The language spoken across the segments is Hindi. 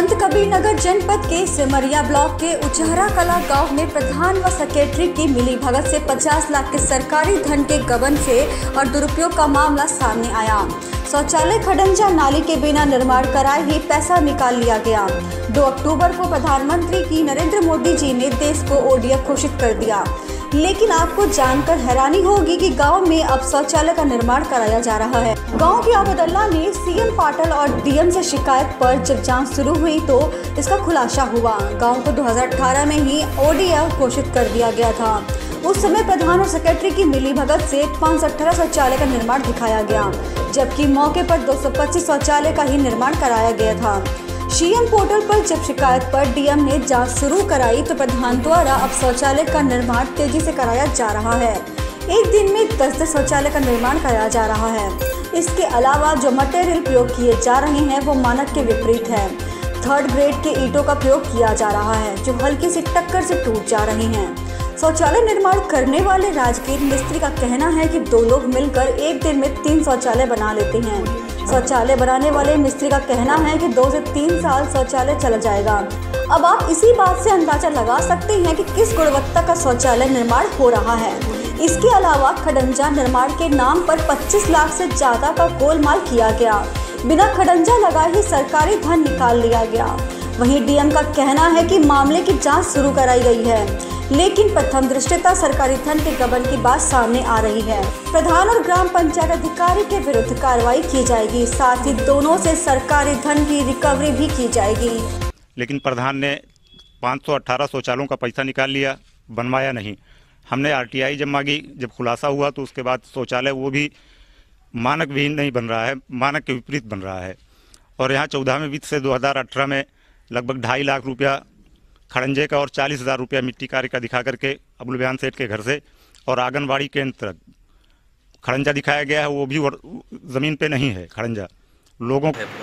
संत कबीर नगर जनपद के सिमरिया ब्लॉक के उचहरा कला गांव में प्रधान व सेक्रेटरी की मिलीभगत से 50 लाख के सरकारी धन के गबन से और दुरुपयोग का मामला सामने आया। शौचालय खडंजा नाली के बिना निर्माण कराए ही पैसा निकाल लिया गया। 2 अक्टूबर को प्रधानमंत्री की नरेंद्र मोदी जी ने देश को ओडीएफ घोषित कर दिया, लेकिन आपको जानकर हैरानी होगी कि गांव में अब शौचालय का निर्माण कराया जा रहा है। गांव के आबदल्ला ने सीएम पाटिल और डीएम से शिकायत पर जब जांच शुरू हुई तो इसका खुलासा हुआ। गांव को 2018 में ही ओडीएफ घोषित कर दिया गया था। उस समय प्रधान और सेक्रेटरी की मिलीभगत से 518 शौचालय का निर्माण दिखाया गया, जबकि मौके पर 225 शौचालय का ही निर्माण कराया गया था। सीएम पोर्टल पर जब शिकायत पर डीएम ने जांच शुरू कराई तो प्रधान द्वारा अब शौचालय का निर्माण तेजी से कराया जा रहा है। एक दिन में 10 शौचालय का निर्माण कराया जा रहा है। इसके अलावा जो मटेरियल प्रयोग किए जा रहे हैं वो मानक के विपरीत है। 3rd ग्रेड के ईंटों का प्रयोग किया जा रहा है जो हल्की सी टक्कर से टूट जा रही हैं। शौचालय निर्माण करने वाले राजगीर मिस्त्री का कहना है कि 2 लोग मिलकर एक दिन में 3 शौचालय बना लेते हैं। शौचालय बनाने वाले मिस्त्री का कहना है कि 2 से 3 साल शौचालय चला जाएगा। अब आप इसी बात से अंदाजा लगा सकते हैं कि किस गुणवत्ता का शौचालय निर्माण हो रहा है। इसके अलावा खडंजा निर्माण के नाम पर 25 लाख से ज्यादा का गोलमाल किया गया। बिना खडंजा लगाए ही सरकारी धन निकाल लिया गया। वहीं डीएम का कहना है कि मामले की जांच शुरू कराई गई है, लेकिन प्रथम दृष्टया सरकारी धन के गबन की बात सामने आ रही है। प्रधान और ग्राम पंचायत अधिकारी के विरुद्ध कार्रवाई की जाएगी, साथ ही दोनों से सरकारी धन की रिकवरी भी की जाएगी। लेकिन प्रधान ने 518 शौचालयों का पैसा निकाल लिया, बनवाया नहीं। हमने आरटीआई जब मांगी, जब खुलासा हुआ तो उसके बाद शौचालय वो भी मानक विहीन नहीं बन रहा है, मानक के विपरीत बन रहा है। और यहाँ 14वें वित्त से 2018 में लगभग 2.5 लाख रुपया खड़ंजे का और 40,000 रुपया मिट्टी कार्य का दिखा करके अबुल बयान सेठ के घर से और आंगनबाड़ी केंद्र तक खड़ंजा दिखाया गया है, वो भी ज़मीन पे नहीं है खड़ंजा लोगों है।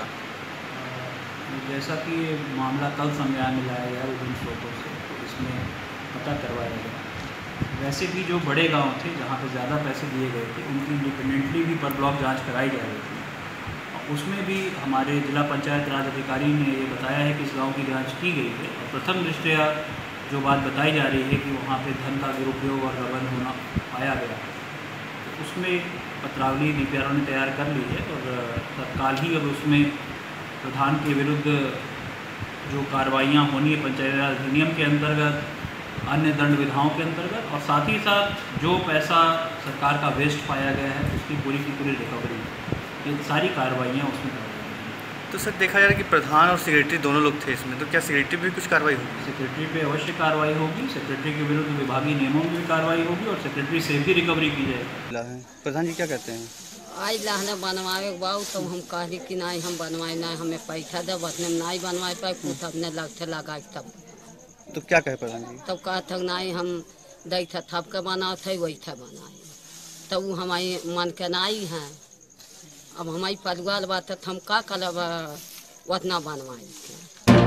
जैसा कि ये मामला कल संज्ञान में लाया गया विभिन्न स्रोतों से, इसमें पता करवाया गया। वैसे भी जो बड़े गांव थे जहां पे ज़्यादा पैसे दिए गए थे उनकी इंडिपेंडेंटली भी पर ब्लॉक जांच कराई जा रही थी। उसमें भी हमारे जिला पंचायत राज अधिकारी ने ये बताया है कि इस गांव की जांच की गई है और प्रथम दृष्टया जो बात बताई जा रही है कि वहाँ पे धन का दुरुपयोग और गबन होना पाया गया, तो उसमें पत्रावली डीपीआरओ ने तैयार कर ली है और तत्काल ही अब उसमें प्रधान के विरुद्ध जो कार्रवाइयाँ होनी है पंचायत राज अधिनियम के अंतर्गत, अन्य दंड विधाओं के अंतर्गत, और साथ ही साथ जो पैसा सरकार का वेस्ट पाया गया है उसकी पूरी की पूरी रिकवरी, ये सारी कार्रवाइयाँ उसमें कर रही हैं। तो सर देखा जा रहा है कि प्रधान और सेक्रेटरी दोनों लोग थे इसमें, तो क्या सेक्रेटरी पे भी कुछ कार्रवाई होगी? सेक्रेटरी पे अवश्य कार्रवाई होगी। सेक्रेटरी के विरुद्ध विभागीय नियमों में भी कार्रवाई होगी और सेक्रेटरी से भी रिकवरी की जाएगी। प्रधान जी क्या कहते हैं? आई लाहने बनवाए बाऊ तब हम कहली कि नहीं हम बनवाए, नहीं हमें पैसा दे, बतने नहीं बनवाए पाए, कुछ अपने लगते लगा तब। तो क्या कहे प्रधान जी? तब कहते नहीं हम दे था थप के बनाओ थे वही था बनाए, तब वो हमारी मन के नहीं है। अब हमारी परिवार बात हम का कल उतना बनवाए थे।